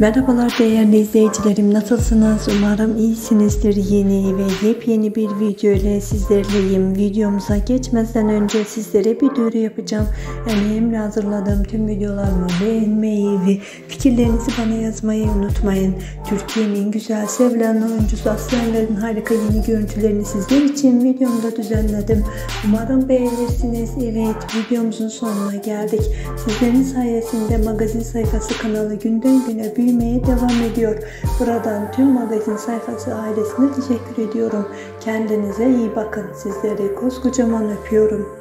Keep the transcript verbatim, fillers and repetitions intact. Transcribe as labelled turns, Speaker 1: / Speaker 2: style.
Speaker 1: Merhabalar değerli izleyicilerim, nasılsınız? Umarım iyisinizdir. Yeni ve yepyeni bir video ile sizlerleyim. Videomuza geçmeden önce sizlere bir duyuru yapacağım. Emeğimle hazırladığım tüm videolarımı beğenmeyi ve fikirlerinizi bana yazmayı unutmayın. Türkiye'nin güzel sevilen oyuncusu Aslı Enver'in harika yeni görüntülerini sizler için videomda düzenledim. Umarım beğenirsiniz. Evet, videomuzun sonuna geldik. Sizlerin sayesinde magazin sayfası kanalı günden güne büyümeye devam ediyor. Buradan tüm magazin sayfası ailesine teşekkür ediyorum. Kendinize iyi bakın. Sizleri koskocaman öpüyorum.